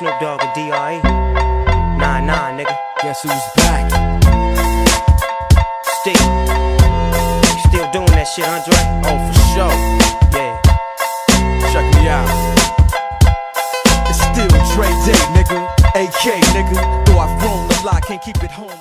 Snoop Dogg and D.R.E. Nah, nigga. Guess who's back? Steve. You still doing that shit, Andre? Oh, for sure. Yeah. Check me out. It's still Dre Day, nigga. AK, nigga. Though I've grown a lot, can't keep it home.